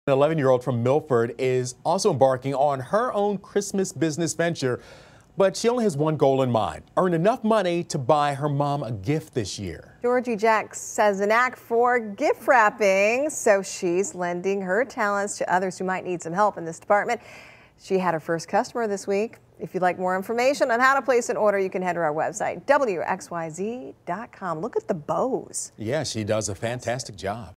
An 11-year-old from Milford is also embarking on her own Christmas business venture, but she only has one goal in mind: earn enough money to buy her mom a gift this year. Georgie Jacks has a knack for gift wrapping, so she's lending her talents to others who might need some help in this department. She had her first customer this week. If you'd like more information on how to place an order, you can head to our website, WXYZ.com. Look at the bows. Yeah, she does a fantastic job.